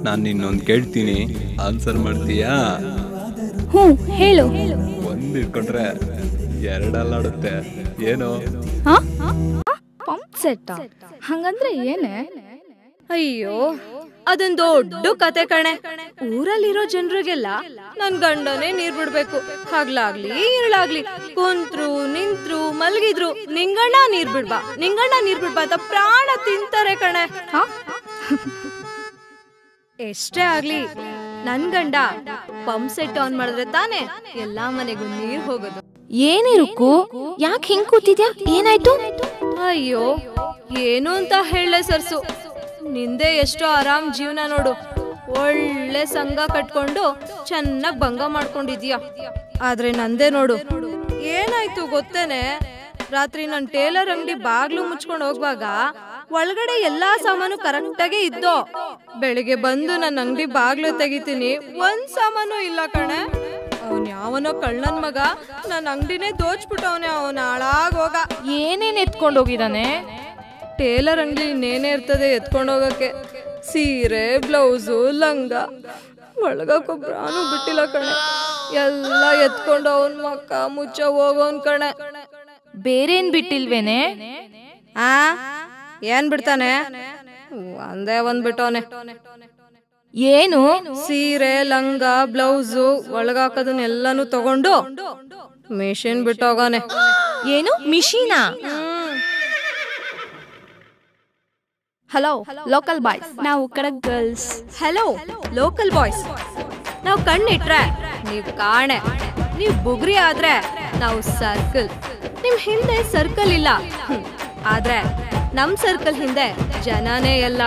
ನಾನು ನಿನ್ನೊಂದು ಕೇಳ್ತೀನಿ, ಆನ್ಸರ್ ಮಾಡ್ತೀಯಾ? ಹ್ಞೂ ಹೇಳು. ಒಂದು ಇಟ್ಕೊಂಡ್ರೆ ಎರಡಲ್ಲಾಡುತ್ತೆ, ಏನು? ಪಂಪ್ ಸೆಟ್ ಹಂಗಂದ್ರೆ ಏನೇ? ಅಯ್ಯೋ, ಅದೊಂದು ದೊಡ್ಡ ಕತೆ ಕಣೆ. ಊರಲ್ಲಿರೋ ಜನರಿಗೆಲ್ಲ ನನ್ ಗಂಡನೇ ನೀರ್ ಬಿಡ್ಬೇಕು. ಹಗ್ಲಾಗ್ಲಿ ಇರಳಾಗ್ಲಿ, ಕುಂತ್ರು ನಿಂತ್ರು ಮಲಗಿದ್ರು ನಿಂಗಣ್ಣ ನೀರ್ ಬಿಡ್ಬಾ, ನಿಂಗಣ್ಣ ನೀರ್ ಬಿಡ್ಬಾ ಅಂತ ಪ್ರಾಣ ತಿಂತಾರೆ ಕಣೆ. ಎಷ್ಟೇ ಆಗ್ಲಿ ನನ್ ಗಂಡ ಪಂಪ್ ಸೆಟ್ ಆನ್ ಮಾಡಿದ್ರೆ ತಾನೇ ಎಲ್ಲಾ ಮನೆಗೂ ನೀರ್ ಹೋಗೋದು. ಏನಿರುಕು, ಯಾಕೆ ಹಿಂಗ್ ಕೂತಿದ್ಯಾ? ಏನಾಯ್ತು? ಅಯ್ಯೋ, ಏನು ಅಂತ ಹೇಳಲೆ ಸರ್ಸು, ನಿಂದೆ ಎಷ್ಟೋ ಆರಾಮ್ ಜೀವನ ನೋಡು. ಒಳ್ಳೆ ಸಂಘ ಕಟ್ಕೊಂಡು ಚೆನ್ನಾಗ್ ಭಂಗ ಮಾಡ್ಕೊಂಡಿದ್ಯಾ. ಆದ್ರೆ ನಂದೇ ನೋಡು, ಏನಾಯ್ತು ಗೊತ್ತೇನೆ? ರಾತ್ರಿ ನನ್ ಟೇಲರ್ ಅಂಗಡಿ ಬಾಗ್ಲು ಮುಚ್ಕೊಂಡು ಹೋಗುವಾಗ ಒಳಗಡೆ ಎಲ್ಲಾ ಸಾಮಾನು ಕರೆಕ್ಟಾಗೆ ಇದ್ದೋ. ಬೆಳಿಗ್ಗೆ ಬಂದು ನನ್ನ ಅಂಗಡಿ ಬಾಗ್ಲು ತೆಗಿತೀನಿ, ಒಂದ್ ಸಾಮಾನು ಇಲ್ಲ ಕಣೆ. ಅವನ್ ಯಾವನೋ ಕಳ್ಳನ್ ಮಗ ನನ್ನ ಅಂಗಡಿನೇ ದೋಚ್ಬಿಟ್ಟವನೆ. ಅವನ ಹಾಳಾಗೋಗ. ಏನೇನ್ ಎತ್ಕೊಂಡು ಹೋಗಿದಾನೆ? ಟೇಲರ್ ಅಂಗಡಿ ಇನ್ನೇನೇ ಇರ್ತದೆ ಎತ್ಕೊಂಡು ಹೋಗಕ್ಕೆ? ಸೀರೆ, ಬ್ಲೌಸು, ಲಂಗ, ಒಳಗಕ್ಕೊಬ್ರಾನು ಬಿಟ್ಟಿಲ್ಲ ಕಣೆ. ಎಲ್ಲ ಎತ್ಕೊಂಡು ಅವನ್ ಮಕ್ಕ ಮುಚ್ಚ ಹೋಗೋನ್ ಕಣೆ. ಬೇರೇನ್ ಬಿಟ್ಟಿಲ್ವೇನೆ? ಏನ್ ಬಿಡ್ತಾನೆ? ಒಂದೇ ಒಂದ್ ಬಿಟ್ಟವನೆ. ಏನು? ಸೀರೆ, ಲಂಗ, ಬ್ಲೌಸು, ಒಳಗಾಕೋದನ್ನೆಲ್ಲಾನು ತಗೊಂಡು ಮಿಷಿನ್ ಬಿಟ್ಟೋಗಾನೆ. ಏನು ಮಿಷಿನಾ? ಹಲೋ ಲೋಕಲ್ ಬಾಯ್ಸ್, ನಾವು ಕಡಕ್ ಗರ್ಲ್ಸ್. ಹಲೋ ಲೋಕಲ್ ಬಾಯ್ಸ್, ನಾವು ಕಣ್ಣಿಟ್ರೆ ನೀವ್ ಕಾಣೆ, ನೀವ್ ಬುಗ್ರಿ ಆದ್ರೆ ನಾವು ಸರ್ಕಲ್. ನಿಮ್ ಹಿಂದೆ ಸರ್ಕಲ್ ಇಲ್ಲ, ಆದ್ರೆ ನಮ್ ಸರ್ಕಲ್ ಹಿಂದೆ ಜನನೇ ಎಲ್ಲ.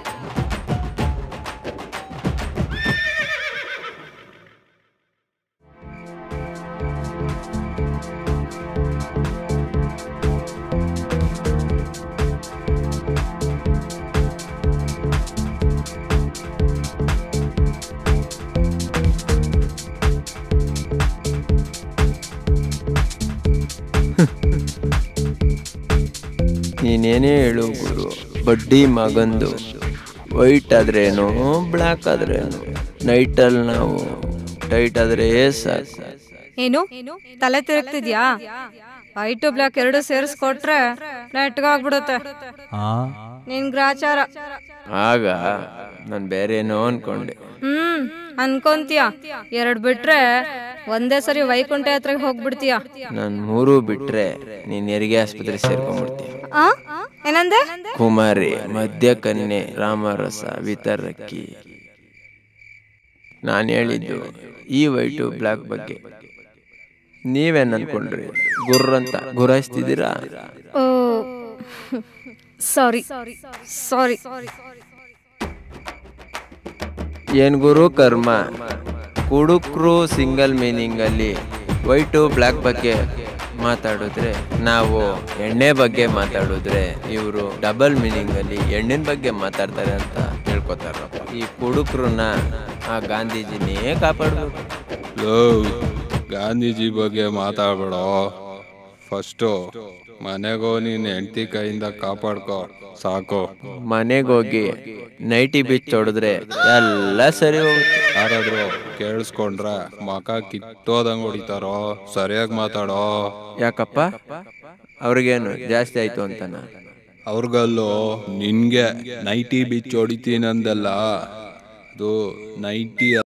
ನೀನೇನೇ ಹೇಳು ಗುರು, ಬಡ್ಡಿ ಮಗಂದು. ವೈಟ್ ಆದ್ರೇನು ಬ್ಲ್ಯಾಕ್ ಆದ್ರೇನು, ನೈಟಲ್ಲಿ ನಾವು ಟೈಟ್ ಆದ್ರೆ ಸಾಕು. ಏನು ತಲೆ ತಿರುಗ್ತಿದ್ಯಾ? ವೈಟ್ ಬ್ಲ್ಯಾಕ್ ಎರಡು ಸೇರಿಸ್ಕೊಟ್ರೆ ನೆಟ್ಗಾಗ್ಬಿಡುತ್ತೆ ನಿನ್ ಗ್ರಾಚಾರ. ಆಗ ನಾನು ಬೇರೆ ಏನೋ ಅನ್ಕೊಂಡೆ. ಅನ್ಕೊಂತೀಯ? ಎರಡ್ ಬಿಟ್ರೆ ಒಂದೇ ಸರಿ ವೈಕುಂಠ ಯಾತ್ರೆಗೆ ಹೋಗ್ಬಿಡ್ತೀಯ. ನಾನ್ ಮೂರು ಬಿಟ್ರೆ ನೀನ್ ಹೆರಿಗೆ ಆಸ್ಪತ್ರೆ ಸೇರ್ಕೊಂಡ್ಬಿಡ್ತೀಯ. ಏನಂದೆ? ಕುಮಾರಿ, ಮಧ್ಯ ಕನ್ಯೆ, ರಾಮರಸ ವಿತರಕ್ಕಿ. ನಾನು ಹೇಳಿದ್ದು ಈ ವೈಟು ಬ್ಲ್ಯಾಕ್ ಬಗ್ಗೆ. ನೀವೇನ್ ಅನ್ಕೊಂಡ್ರಿ? ಗುರ್ರಂತ ಗುರಾಯಿಸ್ತಿದ್ದೀರಾ? ಓ ಸಾರಿ ಸಾರಿ. ಏನ್ ಗುರು ಕರ್ಮ, ಕುಡುಕ್ರು ಸಿಂಗಲ್ ಮೀನಿಂಗ್ ಅಲ್ಲಿ ವೈಟು ಬ್ಲ್ಯಾಕ್ ಬಗ್ಗೆ ಮಾತಾಡಿದ್ರೆ, ನಾವು ಎಣ್ಣೆ ಬಗ್ಗೆ ಮಾತಾಡಿದ್ರೆ ಇವರು ಡಬಲ್ ಮೀನಿಂಗ್ ಅಲ್ಲಿ ಎಣ್ಣಿನ ಬಗ್ಗೆ ಮಾತಾಡ್ತಾರೆ ಅಂತ ಹೇಳ್ಕೊತಾರಪ್ಪ. ಈ ಕುಡುಕ್ರನ್ನ ಆ ಗಾಂಧೀಜಿನೇ ಕಾಪಾಡ್ಬೇಕು. ಗಾಂಧೀಜಿ ಬಗ್ಗೆ ಮಾತಾಡ್ಬೇಡ. ಫಸ್ಟು ಮನೆಗೋ ನೀನ್ ಹೆಂಡತಿ ಕೈಯಿಂದ ಕಾಪಾಡ್ಕೋ ಸಾಕು. ಮನೆಗೋಗಿ ನೈಟಿ ಬಿಚ್ ಹೊಡೆದ್ರೆ ಎಲ್ಲ ಸರಿ ಹೋಗುತ್ತೆ. ಯಾರಾದ್ರೂ ಕೇಳಿಸ್ಕೊಂಡ್ರೆ ಮಕ ಕಿತ್ತೋದಂಗ್ ಹೊಡಿತಾರೋ. ಸರಿಯಾಗಿ ಮಾತಾಡೋ. ಯಾಕಪ್ಪ, ಅವ್ರಿಗೇನು ಜಾಸ್ತಿ ಆಯ್ತು ಅಂತನ? ಅವ್ರಿಗಲ್ಲೋ, ನಿನ್ಗೆ ನೈಟಿ ಬಿಚ್ ಹೊಡಿತೀನಂದಲ್ಲ, ಅದು ನೈಟಿ